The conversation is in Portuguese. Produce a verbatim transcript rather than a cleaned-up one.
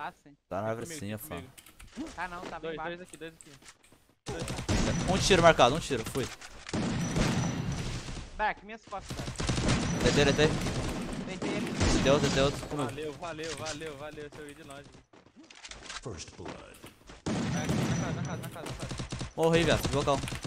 Ah, sim. Tá na árvore Comigo, sim, ó, aqui fã. comigo. Ah, não, tá bem Dois, baixo. dois aqui, dois aqui. Um tiro marcado, um tiro, fui. Back, minhas costas, cara. Detei, detei. Deitei ele. Detei outro, detei outro. Comigo. Valeu, valeu, valeu, valeu. Esse eu vi de longe. First blood. Vai aqui, na casa, na casa, na casa, na casa. Morri, viado. Vocal.